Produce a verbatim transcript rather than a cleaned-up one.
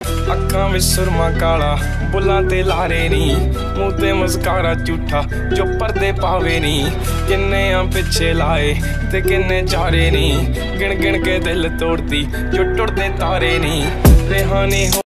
अखां विच सुरमा काला बुलां ते लारे नी, मूंह ते मस्कारा झूठा जो पर्दे पावे नी। किन्ने आ पिछे लाए ते किन्ने चारे नी, गिण गिण के दिल तोड़ती जो टुटदे तारे नी। रेहानी हो